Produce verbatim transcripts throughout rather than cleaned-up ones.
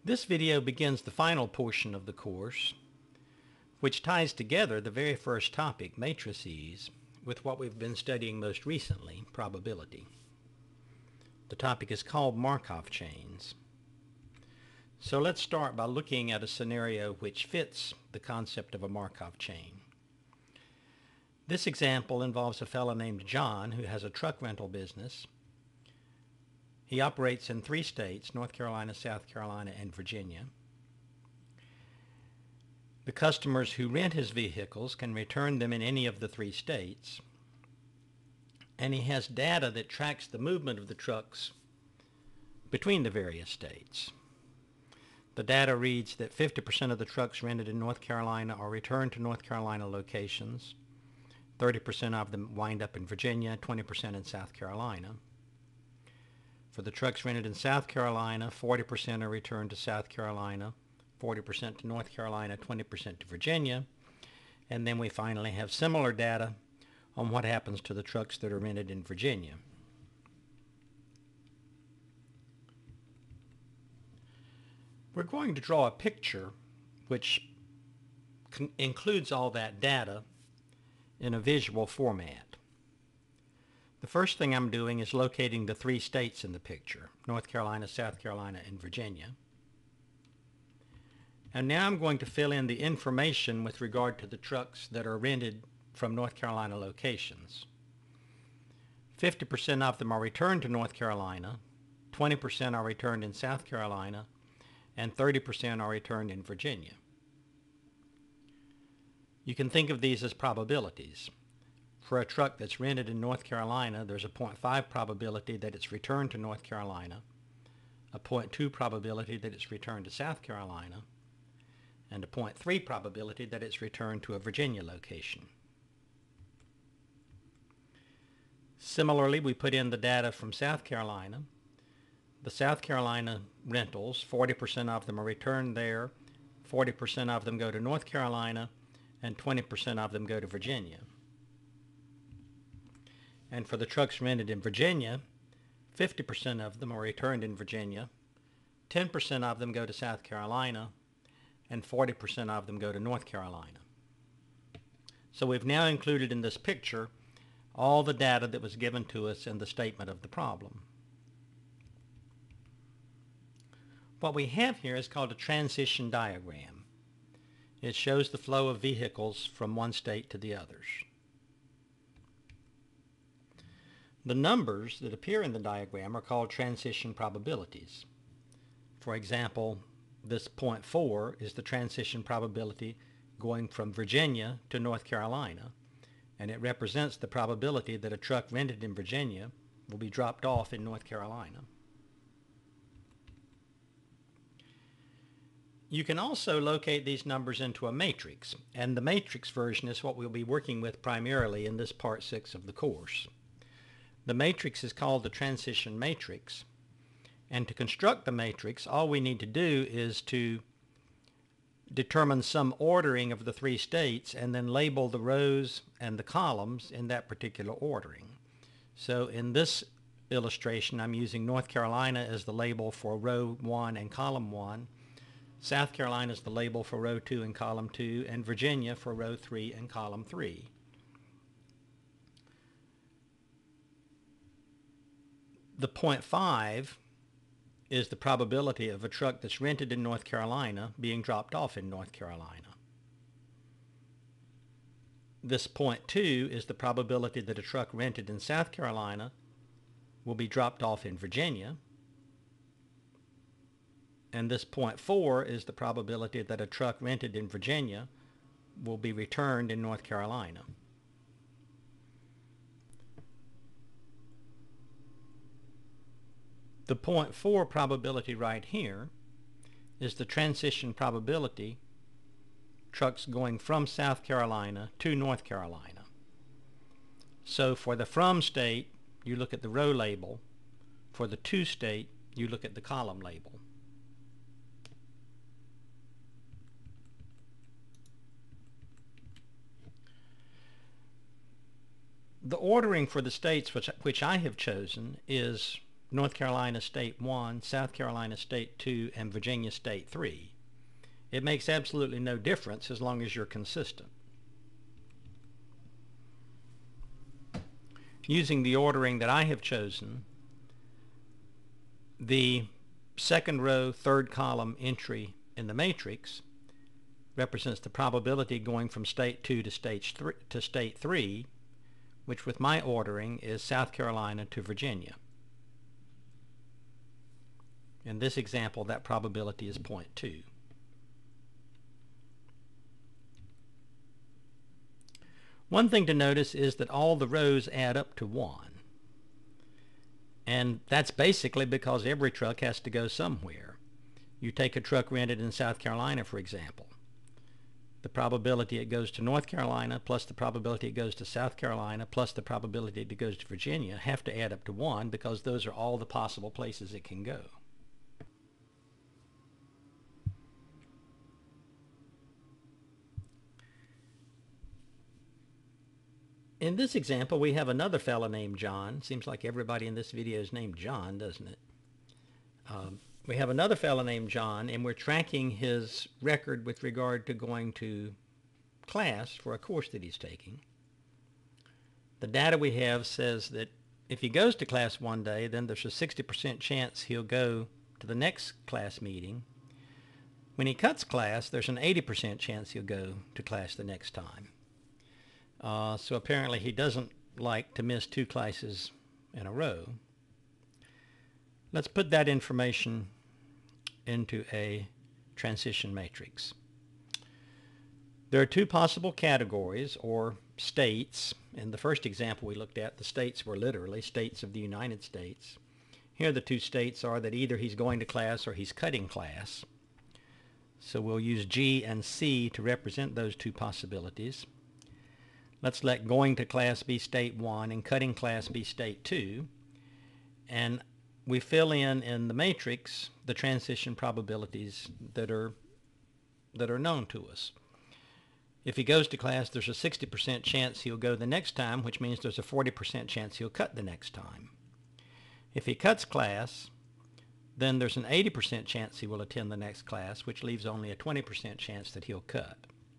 This video begins the final portion of the course, which ties together the very first topic, matrices, with what we've been studying most recently, probability. The topic is called Markov chains. So let's start by looking at a scenario which fits the concept of a Markov chain. This example involves a fellow named John who has a truck rental business. He operates in three states, North Carolina, South Carolina, and Virginia. The customers who rent his vehicles can return them in any of the three states. And he has data that tracks the movement of the trucks between the various states. The data reads that fifty percent of the trucks rented in North Carolina are returned to North Carolina locations. thirty percent of them wind up in Virginia, twenty percent in South Carolina. For the trucks rented in South Carolina, forty percent are returned to South Carolina, forty percent to North Carolina, twenty percent to Virginia. And then we finally have similar data on what happens to the trucks that are rented in Virginia. We're going to draw a picture which includes all that data in a visual format. The first thing I'm doing is locating the three states in the picture, North Carolina, South Carolina, and Virginia. And now I'm going to fill in the information with regard to the trucks that are rented from North Carolina locations. fifty percent of them are returned to North Carolina, twenty percent are returned in South Carolina, and thirty percent are returned in Virginia. You can think of these as probabilities. For a truck that's rented in North Carolina, there's a zero point five probability that it's returned to North Carolina, a zero point two probability that it's returned to South Carolina, and a zero point three probability that it's returned to a Virginia location. Similarly, we put in the data from South Carolina. The South Carolina rentals, forty percent of them are returned there, forty percent of them go to North Carolina, and twenty percent of them go to Virginia. And for the trucks rented in Virginia, fifty percent of them are returned in Virginia, ten percent of them go to South Carolina, and forty percent of them go to North Carolina. So we've now included in this picture all the data that was given to us in the statement of the problem. What we have here is called a transition diagram. It shows the flow of vehicles from one state to the others. The numbers that appear in the diagram are called transition probabilities. For example, this zero point four is the transition probability going from Virginia to North Carolina, and it represents the probability that a truck rented in Virginia will be dropped off in North Carolina. You can also locate these numbers into a matrix, and the matrix version is what we'll be working with primarily in this part six of the course. The matrix is called the transition matrix, and to construct the matrix, all we need to do is to determine some ordering of the three states and then label the rows and the columns in that particular ordering. So in this illustration, I'm using North Carolina as the label for row one and column one, South Carolina is the label for row two and column two, and Virginia for row three and column three. The zero point five is the probability of a truck that's rented in North Carolina being dropped off in North Carolina. This zero point two is the probability that a truck rented in South Carolina will be dropped off in Virginia. And this zero point four is the probability that a truck rented in Virginia will be returned in North Carolina. The zero point four probability right here is the transition probability trucks going from South Carolina to North Carolina. So for the from state, you look at the row label. For the to state, you look at the column label. The ordering for the states which, which I have chosen is North Carolina State one, South Carolina State two, and Virginia State three. It makes absolutely no difference as long as you're consistent. Using the ordering that I have chosen, the second row, third column entry in the matrix represents the probability going from state two to state three, to state three, which with my ordering is South Carolina to Virginia. In this example, that probability is zero point two. One thing to notice is that all the rows add up to one. And that's basically because every truck has to go somewhere. You take a truck rented in South Carolina, for example. The probability it goes to North Carolina plus the probability it goes to South Carolina plus the probability it goes to Virginia have to add up to one, because those are all the possible places it can go. In this example, we have another fellow named John. Seems like everybody in this video is named John, doesn't it? Um, we have another fellow named John, and we're tracking his record with regard to going to class for a course that he's taking. The data we have says that if he goes to class one day, then there's a sixty percent chance he'll go to the next class meeting. When he cuts class, there's an eighty percent chance he'll go to class the next time. Uh, so apparently he doesn't like to miss two classes in a row. Let's put that information into a transition matrix. There are two possible categories or states. In the first example we looked at, the states were literally states of the United States. Here the two states are that either he's going to class or he's cutting class. So we'll use G and C to represent those two possibilities. Let's let going to class be state one and cutting class be state two. And we fill in in the matrix the transition probabilities that are, that are known to us. If he goes to class, there's a sixty percent chance he'll go the next time, which means there's a forty percent chance he'll cut the next time. If he cuts class, then there's an eighty percent chance he will attend the next class, which leaves only a twenty percent chance that he'll cut.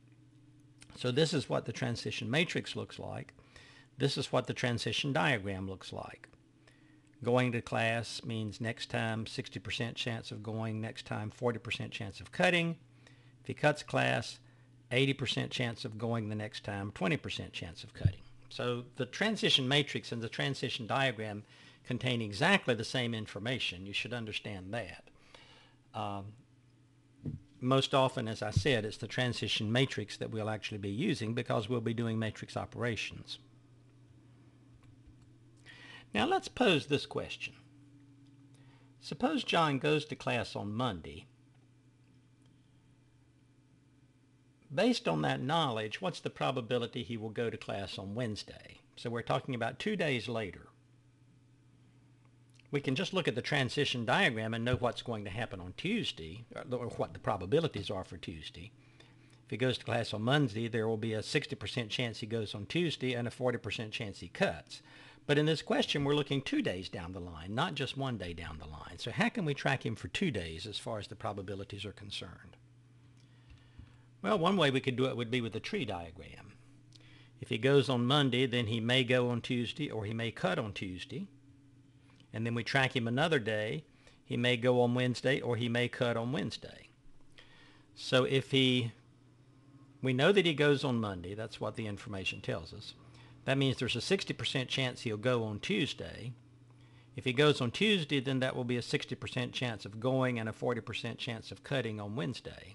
So this is what the transition matrix looks like. This is what the transition diagram looks like. Going to class means next time sixty percent chance of going, next time forty percent chance of cutting. If he cuts class, eighty percent chance of going the next time, twenty percent chance of cutting. So the transition matrix and the transition diagram contain exactly the same information. You should understand that. Um, Most often, as I said, it's the transition matrix that we'll actually be using because we'll be doing matrix operations. Now let's pose this question. Suppose John goes to class on Monday. Based on that knowledge, what's the probability he will go to class on Wednesday? So we're talking about two days later. We can just look at the transition diagram and know what's going to happen on Tuesday, or what the probabilities are for Tuesday. If he goes to class on Monday, there will be a sixty percent chance he goes on Tuesday and a forty percent chance he cuts. But in this question, we're looking two days down the line, not just one day down the line. So how can we track him for two days as far as the probabilities are concerned? Well, one way we could do it would be with a tree diagram. If he goes on Monday, then he may go on Tuesday or he may cut on Tuesday. And then we track him another day. He may go on Wednesday or he may cut on Wednesday. So if he, we know that he goes on Monday. That's what the information tells us. That means there's a sixty percent chance he'll go on Tuesday. If he goes on Tuesday, then that will be a sixty percent chance of going and a forty percent chance of cutting on Wednesday.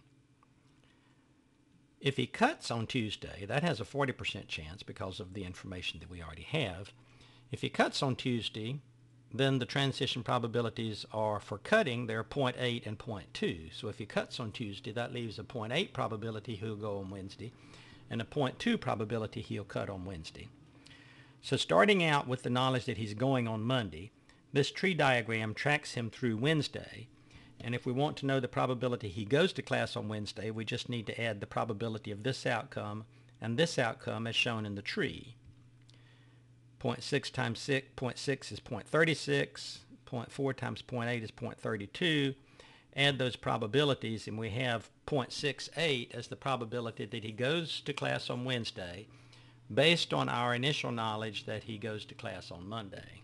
If he cuts on Tuesday, that has a forty percent chance because of the information that we already have. If he cuts on Tuesday, then the transition probabilities are for cutting, they're zero point eight and zero point two. So if he cuts on Tuesday, that leaves a zero point eight probability he'll go on Wednesday and a zero point two probability he'll cut on Wednesday. So starting out with the knowledge that he's going on Monday, this tree diagram tracks him through Wednesday. And if we want to know the probability he goes to class on Wednesday, we just need to add the probability of this outcome and this outcome as shown in the tree. zero point six times six, zero point six is zero point three six, zero point four times zero point eight is zero point three two. Add those probabilities, and we have zero point six eight as the probability that he goes to class on Wednesday, based on our initial knowledge that he goes to class on Monday.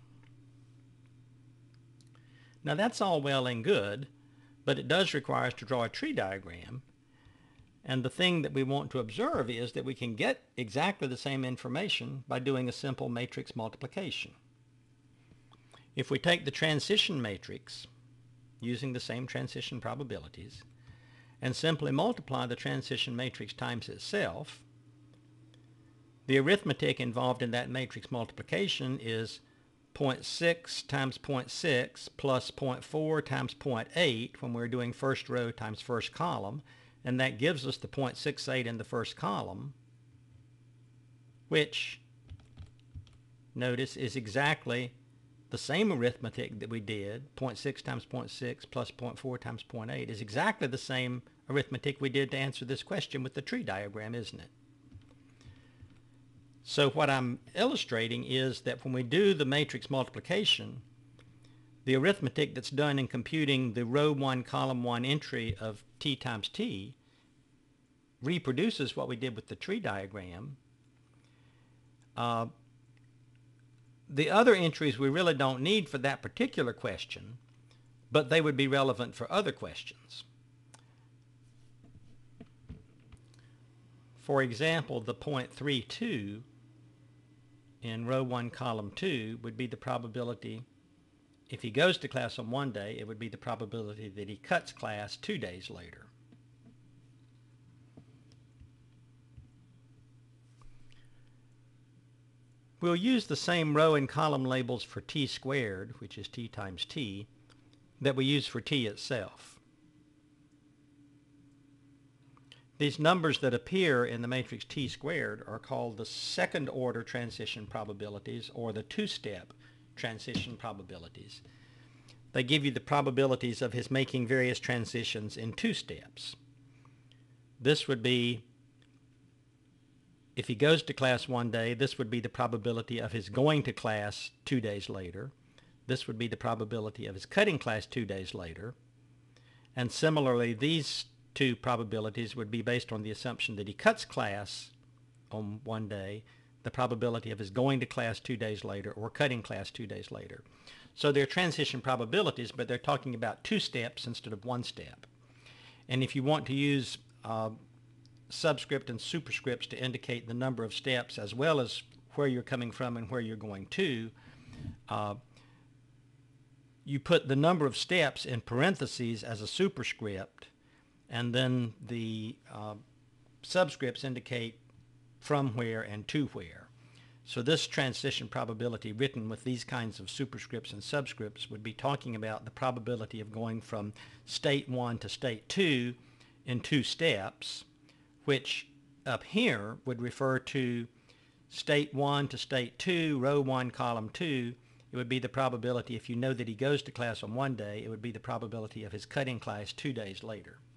Now that's all well and good, but it does require us to draw a tree diagram. And the thing that we want to observe is that we can get exactly the same information by doing a simple matrix multiplication. If we take the transition matrix, using the same transition probabilities, and simply multiply the transition matrix times itself, the arithmetic involved in that matrix multiplication is zero point six times zero point six plus zero point four times zero point eight when we're doing first row times first column, and that gives us the zero point six eight in the first column, which, notice, is exactly the same arithmetic that we did. zero point six times zero point six plus zero point four times zero point eight is exactly the same arithmetic we did to answer this question with the tree diagram, isn't it? So what I'm illustrating is that when we do the matrix multiplication, the arithmetic that's done in computing the row one, column one entry of t times t reproduces what we did with the tree diagram. Uh, the other entries we really don't need for that particular question, but they would be relevant for other questions. For example, the zero point three two in row one, column two would be the probability, if he goes to class on one day, it would be the probability that he cuts class two days later. We'll use the same row and column labels for t squared, which is t times t, that we use for t itself. These numbers that appear in the matrix t squared are called the second order transition probabilities, or the two-step transition probabilities. They give you the probabilities of his making various transitions in two steps. This would be, if he goes to class one day, this would be the probability of his going to class two days later. This would be the probability of his cutting class two days later. And similarly, these two probabilities would be based on the assumption that he cuts class on one day, the probability of his going to class two days later, or cutting class two days later. So they're transition probabilities, but they're talking about two steps instead of one step. And if you want to use uh, subscript and superscripts to indicate the number of steps as well as where you're coming from and where you're going to, uh, you put the number of steps in parentheses as a superscript, and then the uh, subscripts indicate from where and to where. So this transition probability written with these kinds of superscripts and subscripts would be talking about the probability of going from state one to state two in two steps, which up here would refer to state one to state two, row one, column two. It would be the probability, if you know that he goes to class on one day, it would be the probability of his cutting class two days later.